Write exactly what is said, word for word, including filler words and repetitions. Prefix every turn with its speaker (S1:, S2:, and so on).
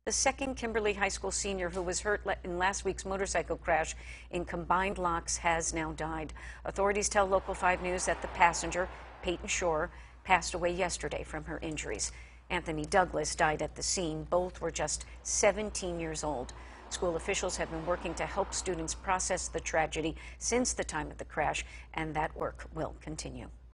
S1: The second Kimberly High School senior who was hurt in last week's motorcycle crash in combined locks has now died. Authorities tell Local five News that the passenger, Peyton Shore, passed away yesterday from her injuries. Anthony Douglas died at the scene. Both were just seventeen years old. School officials have been working to help students process the tragedy since the time of the crash, and that work will continue.